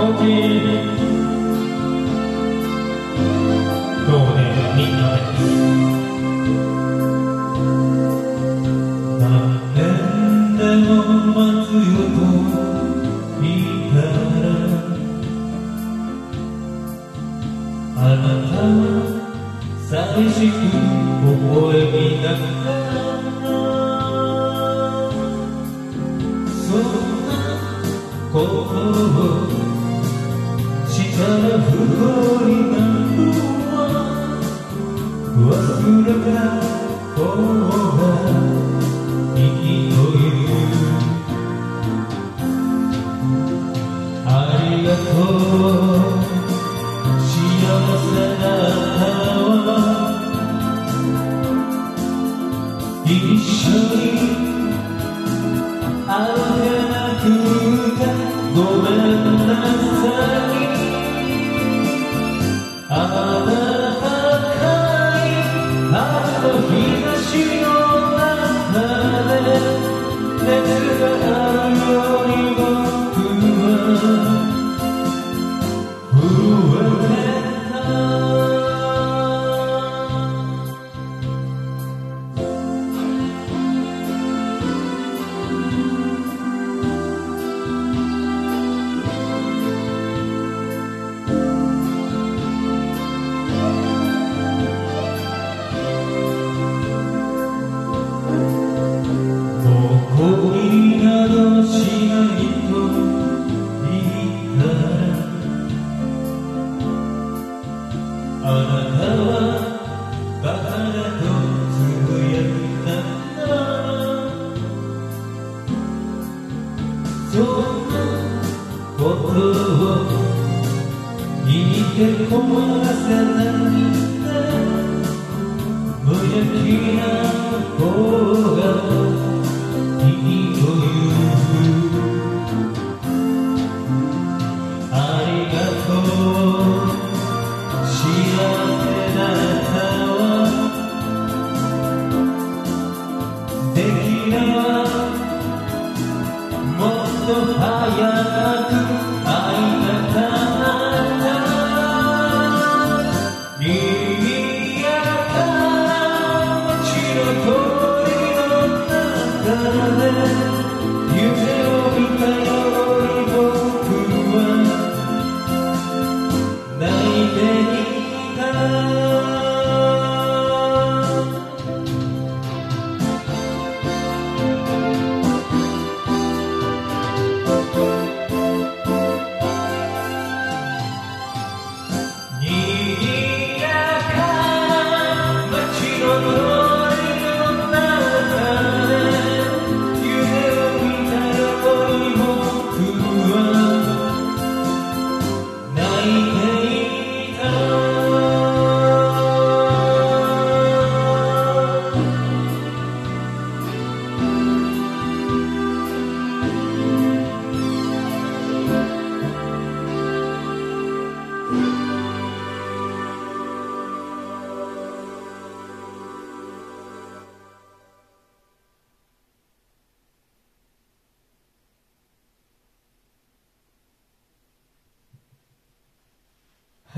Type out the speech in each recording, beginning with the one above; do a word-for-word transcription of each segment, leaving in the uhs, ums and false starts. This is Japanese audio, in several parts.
はい。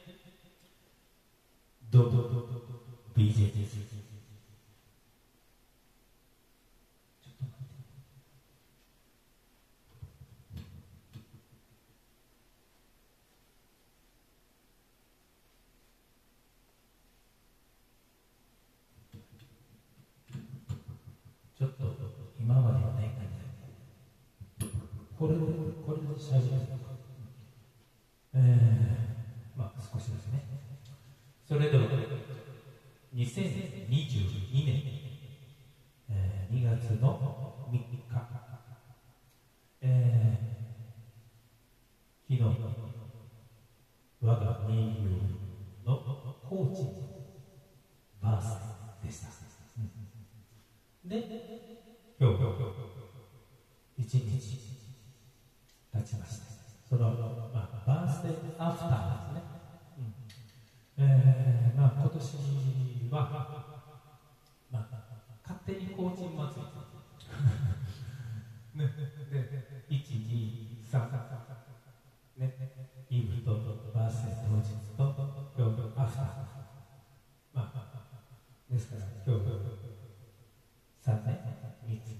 どうぞ、ビージェー です。ちょっと今まではない感じで、これで、これでしゃべるとか、えー、まあ少しですね。それでは、にせんにじゅうにねん、えー、にがつのみっか、えー、昨日、我が盟友のコーチバースデーでした。で、今日、一日経ちました。その、まあ、バースデーアフターですね。うん、えー、まあ、今年は、まあ、勝手にコーチ祭り。ね、で、いち、に、さん、 今日さんねんみっつ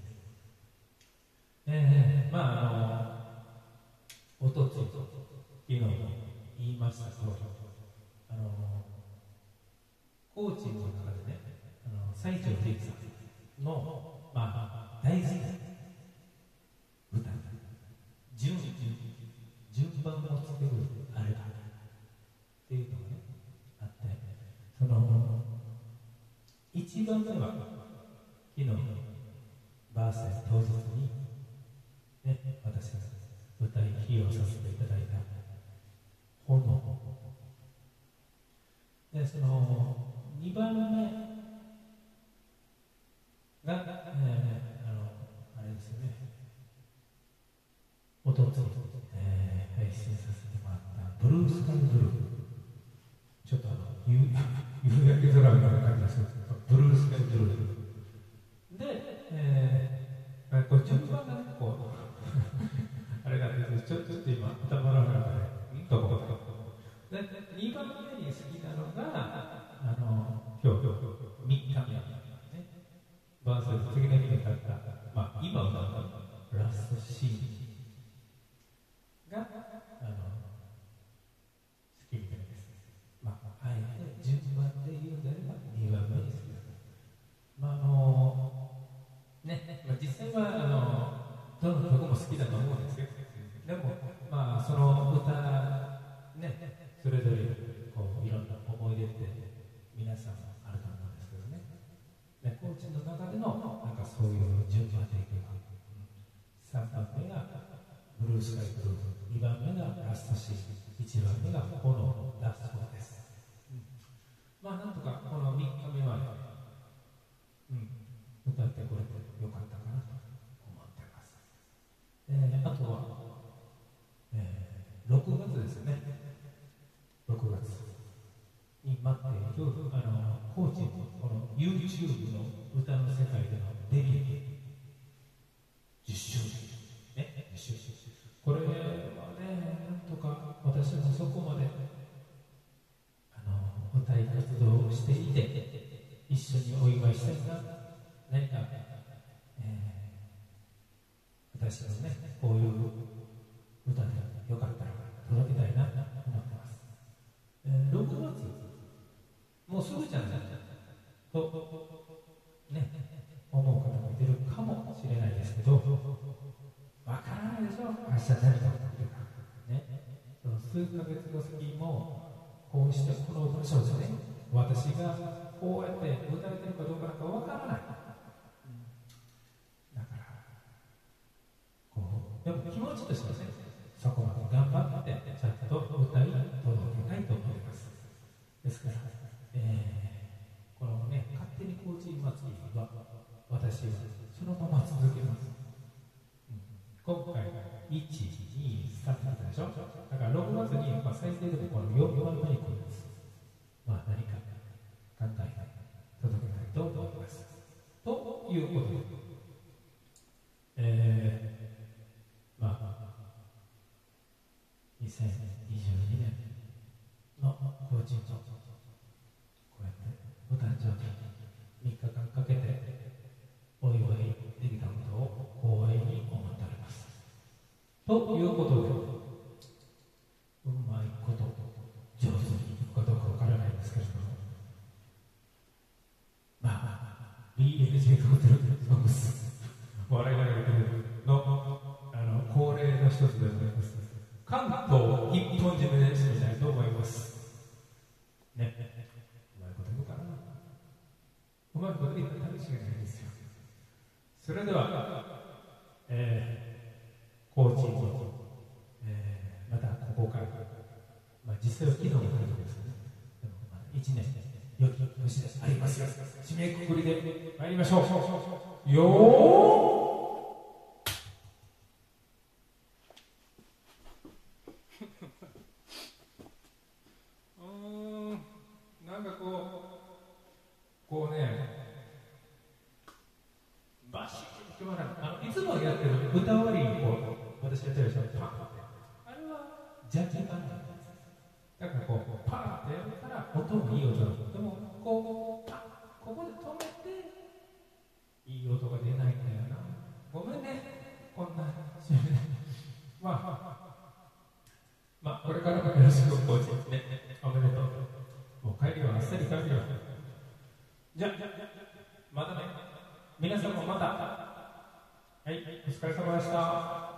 えー、まああのおとつい昨日も言いました通りあのコーチの中でねあの西城秀樹さんの、まあ、大好きな歌順順番をつけるあれだっていうのがねあってそのいちばんめは昨日バースデー当日に、ね、私が歌い披露させていただいた炎でそのにばんめが、えー、あのあれですよねおとつい、えー、配信させてもらったブルースカイブルーちょっとあの夕焼け空みたいな感じですけどブルースカイブルーで、えー、これ順番がねこうあれなんですけどちょっと今頭の中でどこでにばんめに好きなのがあの今日みっかめねバースデー次の日に歌った、まあ、今歌ったラストシーンがあの好きみたいです。まあ、あえて順番で言うならばにばんめに好きだと。まああのね、まあ、実際はあのどの曲も好きだと思うんですけど、でもまあその歌ねそれぞれこういろんな思い出って皆さんあると思うんですけどね。でコーチの中でのなんかそういう順番でいくか。さんばんめがブルースカイブルー、にばんめがラストシーン、いちばんめが炎だそうです。うん、まあなんとかこのみっかめは、うん、歌ってこれてよかったかなと思っています。えー、あとは、えー、ろくがつですよね。ろくがつに待っているあのコーチのこの YouTube の歌の世界でのデビューじゅっしゅうねん、ね、じゅっしゅうこれはね、なんとか私もそこまであの歌い活動をしていて一緒にお祝いしたいな何か、えー、私のねこういう歌でよかったら届けたいなと思ってます。えー、ろくがつもうすぐじゃないとね思う方もいるかもしれないですけどわからないでしょ明日何が起きるかねその数ヶ月後先もこうしてこの場所でね私がこうやって歌えてるかどうかなんかわからない、うん、だからこうでも気持ちとしてはねそこまで頑張ってちゃんと歌い届けたいと思います。ですから、えー、このね勝手にコーチ祭りは私はそのまま続けます。うん、今回いち、に、さんだったでしょ。だからろくがつに、まあ、最低でもこのよんばんめに来るんです。まあ何か考えて届けたいと思います。ということで、えー、まあにせんにじゅうにねんのコーチンとこうやってお誕生日みっかかんかけてお祝いできたことを光栄に思っております。ということで、うまいこと上手にいくかどうかわからないんですけれども、まあ ビーエルジェー ホテルソングス我々がのあの恒例の一つでございます。関東一本締めで締めたいと思います。ね、うまいこと言うかな。うまいこと言ったら試しがないんですよ。それでは、えー、コーチの、えー、またここから、まあ、実際は昨日の誕生日ですけどね、でもまあいちねん良き年でありますよ。締めくくりで参りましょう。よーなんかこう、こうね、バシッと決まらない。あのいつもやってる歌終わりにこう、私やってるでしょ、パンって。あれはジャッジパンなんです。だからこう、パンってやるから音もいい音だ。でも、こう、パン、ここで止めて、 コーチね、おめでとう。もう帰りはあっさり帰るよ。じゃあ、またね。皆さんもまた。はい、お疲れ様でした。